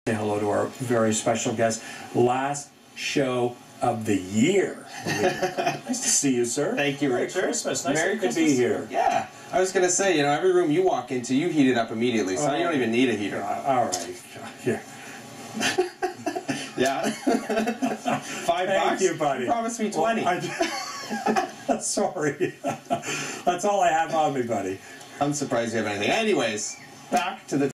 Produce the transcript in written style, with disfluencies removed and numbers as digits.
Say hello to our very special guest. Last show of the year. Nice to see you, sir. Thank you, Richard. Merry Christmas. Nice Merry to Christmas. be here. Yeah. I was going to say, you know, every room you walk into, you heat it up immediately, so you don't even need a heater. All right. Yeah. Yeah. $5? Thank you, buddy. You promised me 20. Well, sorry. That's all I have on me, buddy. I'm surprised you have anything. Anyways, back to the